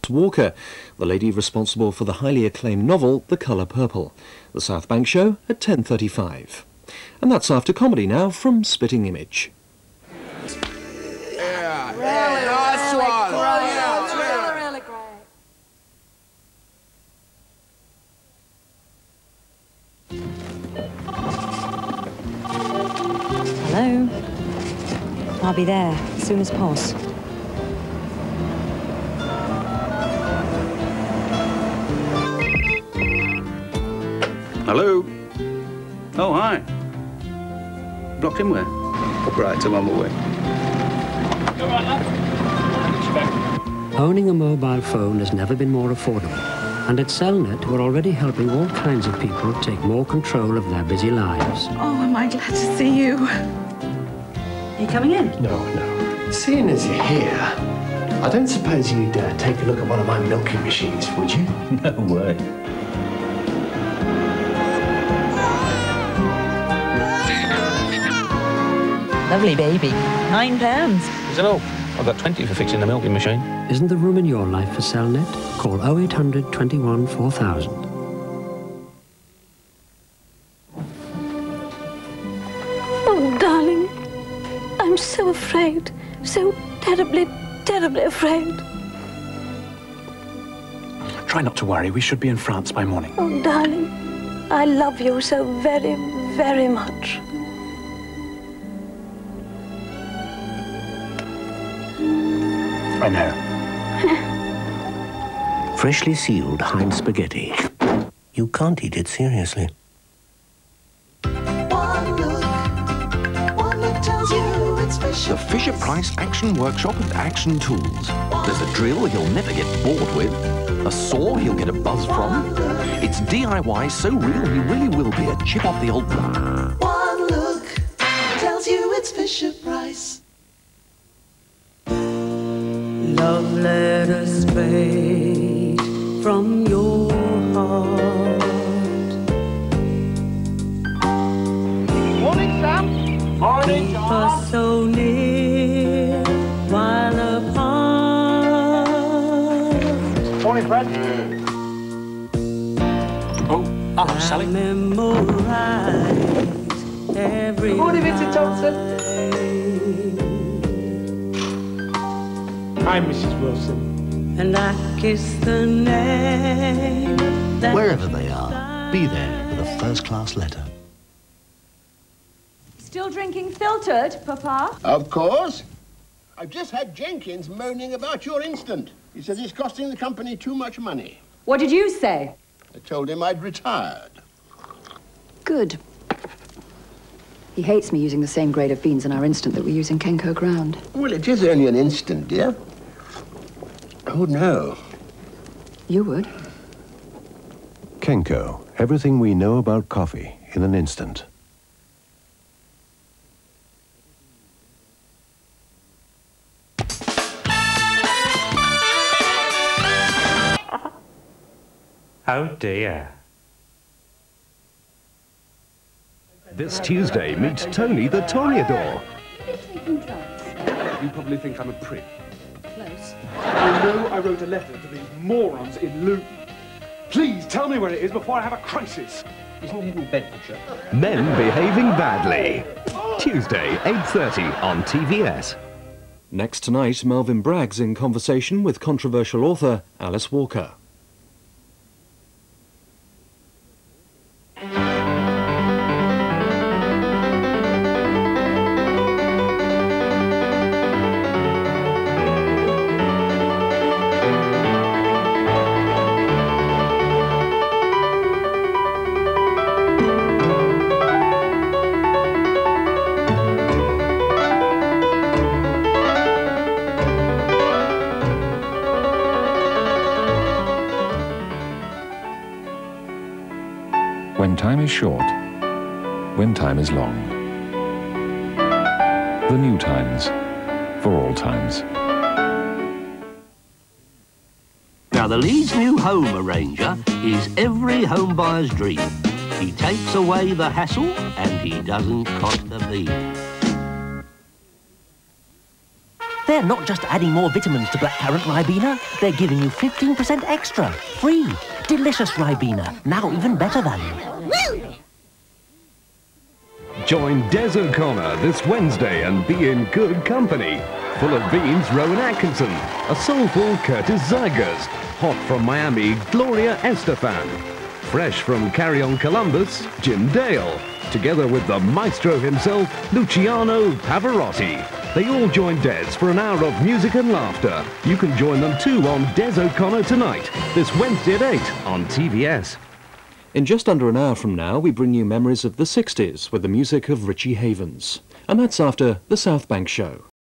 Alice Walker, the lady responsible for the highly acclaimed novel The Colour Purple. The South Bank Show at 10:35. And that's After Comedy now from Spitting Image. Yeah, really nice one. Really great. Hello. I'll be there as soon as possible. Hello. Oh, hi. Blocked in where? Right, I'm on my way. Owning a mobile phone has never been more affordable, and at Cellnet we're already helping all kinds of people take more control of their busy lives. Oh, am I glad to see you. Are you coming in? No. Seeing as you're here, I don't suppose you'd take a look at one of my milking machines, would you? No way. Lovely baby. £9. Is it all? I've got 20 for fixing the milking machine. Isn't there room in your life for Cellnet? Call 0800 21 4000. Oh, darling, I'm so afraid, so terribly, terribly afraid. Try not to worry. We should be in France by morning. Oh, darling, I love you so very, very much. I know. Freshly sealed Heinz Spaghetti. You can't eat it seriously. One look tells you it's Fisher. The Fisher-Price Action Workshop and Action Tools. There's a drill he'll never get bored with, a saw he'll get a buzz from. It's DIY so real he really will be a chip off the old block. One look tells you it's Fisher-Price. Love letters straight from your heart. Morning, Sam. Morning, Keep us so near while apart. Morning, Fred. Oh, hello, Sally. Memorize every Good morning, Mr. Thompson. Hi, Mrs. Wilson. And I kiss the name that Wherever they are, be there with a first-class letter. Still drinking filtered, Papa? Of course. I've just had Jenkins moaning about your instant. He says it's costing the company too much money. What did you say? I told him I'd retired. Good. He hates me using the same grade of beans in our instant that we use in Kenco ground. Well, it is only an instant, dear. Oh, no. You would. Kenco. Everything we know about coffee in an instant. Oh dear. This Tuesday, meet Tony the Toreador. You probably think I'm a prick. Close. I know I wrote a letter to these morons in Luton. Please tell me where it is before I have a crisis. Isn't it in Bedfordshire? Men behaving badly. Tuesday, 8:30 on TVS. Next tonight, Melvyn Bragg's in conversation with controversial author Alice Walker. When time is short, when time is long. The new times, for all times. Now, the Leeds new home arranger is every home buyer's dream. He takes away the hassle and he doesn't cost a bean. They're not just adding more vitamins to blackcurrant Ribena, they're giving you 15% extra, free. Delicious Ribena, now even better value. Join Des O'Connor this Wednesday and be in good company. Full of Beans, Rowan Atkinson. A soulful Curtis Zygers. Hot from Miami, Gloria Estefan. Fresh from Carry On Columbus, Jim Dale. Together with the maestro himself, Luciano Pavarotti. They all join Des for an hour of music and laughter. You can join them too on Des O'Connor Tonight, this Wednesday at 8 on TVS. In just under an hour from now, we bring you memories of the 60s with the music of Richie Havens. And that's after the South Bank Show.